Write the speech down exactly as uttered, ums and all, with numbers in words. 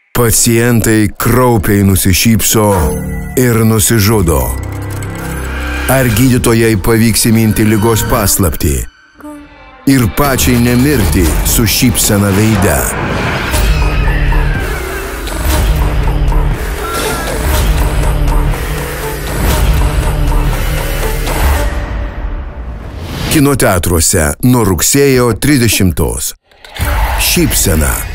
Pacientai kraupiai nusišypso ir nusižudo. Ar gydytojai pavyks įminti ligos paslaptį ir pačiai nemirti su šypsena veide? Kino teatruose nuo rugsėjo trisdešimtos. Šypsena.